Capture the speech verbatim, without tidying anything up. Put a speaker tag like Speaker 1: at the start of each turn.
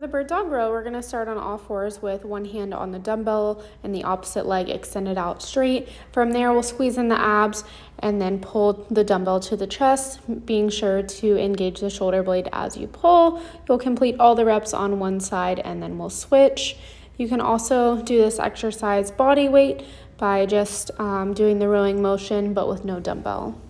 Speaker 1: The bird dog row, we're going to start on all fours with one hand on the dumbbell and the opposite leg extended out straight. From there, we'll squeeze in the abs and then pull the dumbbell to the chest, being sure to engage the shoulder blade as you pull. You'll complete all the reps on one side and then we'll switch. You can also do this exercise body weight by just um, doing the rowing motion but with no dumbbell.